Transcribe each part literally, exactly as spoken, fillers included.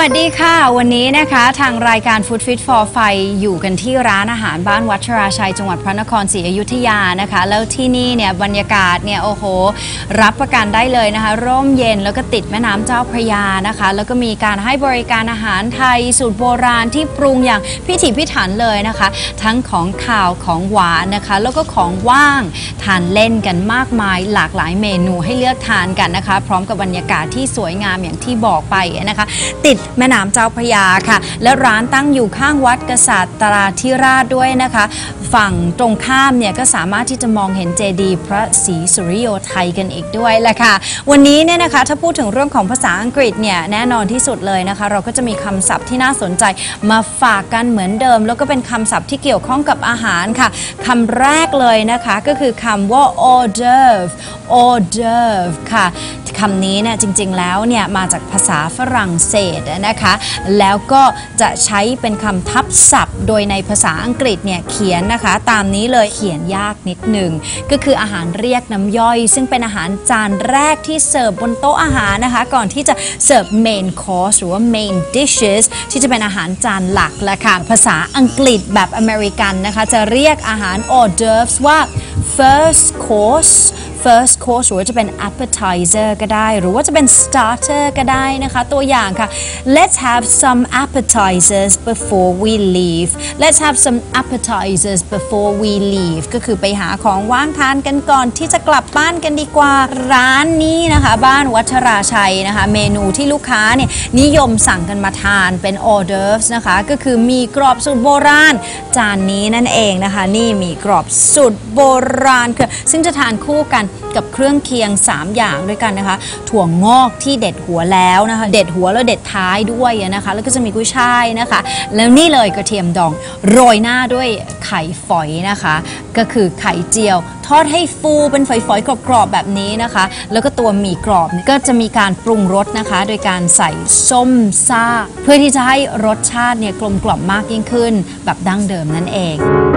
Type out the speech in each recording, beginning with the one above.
วัสดีค่ะวันนี้นะคะทางรายการ Food Fit for ไฟอยู่กันที่ร้านอาหารบ้านวัชราชัยจังหวัดพระนครศรีอยุธยานะคะแล้วที่นี่เนี่ยบรรยากาศเนี่ยโอ้โหรับประกันได้เลยนะคะร่มเย็นแล้วก็ติดแม่น้ำเจ้าพระยานะคะแล้วก็มีการให้บริการอาหารไทยสูตรโบราณที่ปรุงอย่างพิถีพิถันเลยนะคะทั้งของข่าวของหวานนะคะแล้วก็ของว่างทานเล่นกันมากมายหลากหลายเมนูให้เลือกทานกันนะคะพร้อมกับบรรยากาศที่สวยงามอย่างที่บอกไปนะคะติดแม่น้ำเจ้าพระยาค่ะและร้านตั้งอยู่ข้างวัดกษัตริย์ตราธิราชด้วยนะคะฝั่งตรงข้ามเนี่ยก็สามารถที่จะมองเห็นเจดีย์พระศรีสุริโยไทยกันอีกด้วยแหละค่ะวันนี้เนี่ยนะคะถ้าพูดถึงเรื่องของภาษาอังกฤษเนี่ยแน่นอนที่สุดเลยนะคะเราก็จะมีคำศัพท์ที่น่าสนใจมาฝากกันเหมือนเดิมแล้วก็เป็นคำศัพท์ที่เกี่ยวข้องกับอาหารค่ะคำแรกเลยนะคะก็คือคำว่า hors d'oeuvre hors d'oeuvre ค่ะคำนี้เนี่ยจริงๆแล้วเนี่ยมาจากภาษาฝรั่งเศสนะคะแล้วก็จะใช้เป็นคำทับศัพท์โดยในภาษาอังกฤษเนี่ยเขียนนะคะตามนี้เลยเขียนยากนิดหนึ่งก็คืออาหารเรียกน้ำย่อยซึ่งเป็นอาหารจานแรกที่เสิร์ฟบนโต๊ะอาหารนะคะก่อนที่จะเสิร์ฟ main course หรือว่า main dishes ที่จะเป็นอาหารจานหลักแหละค่ะภาษาอังกฤษแบบอเมริกันนะคะจะเรียกอาหาร hors d'oeuvres ว่า first course first course หรือว่าจะเป็น appetizer ก็ได้หรือว่าจะเป็น starter ก็ได้นะคะตัวอย่างค่ะ let's have some appetizers before we leave let's have some appetizers before we leave ก็คือไปหาของว่างทานกันก่อนที่จะกลับบ้านกันดีกว่าร้านนี้นะคะบ้านวัชราชัยนะคะเมนูที่ลูกค้าเนี่ยนิยมสั่งกันมาทานเป็น hors d'oeuvres นะคะก็คือมีกรอบสูตรโบราณจานนี้นั่นเองนะคะนี่มีกรอบสูตรโบราณคือซึ่งจะทานคู่กันกับเครื่องเคียงสามอย่างด้วยกันนะคะถั่วงอกที่เด็ดหัวแล้วนะคะเด็ดหัวแล้วเด็ดท้ายด้วยนะคะแล้วก็จะมีกุ้ยช่ายนะคะแล้วนี่เลยกระเทียมดองโรยหน้าด้วยไข่ฝอยนะคะก็คือไข่เจียวทอดให้ฟูเป็นฝอยๆกรอบๆแบบนี้นะคะแล้วก็ตัวหมี่กรอบก็จะมีการปรุงรสนะคะโดยการใส่ส้มซ่าเพื่อที่จะให้รสชาติเนี่ยกลมกล่อมมากยิ่งขึ้นแบบดั้งเดิมนั่นเอง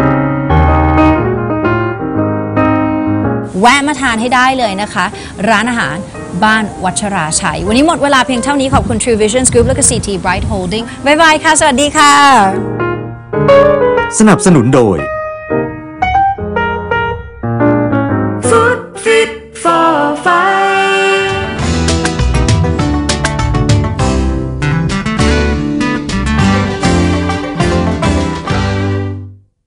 แวะมาทานให้ได้เลยนะคะร้านอาหารบ้านวัชราชัยวันนี้หมดเวลาเพียงเท่านี้ขอบคุณ True Vision Group และก็ ซี ที Bright Holding บ๊ายบายค่ะสวัสดีค่ะสนับสนุนโดย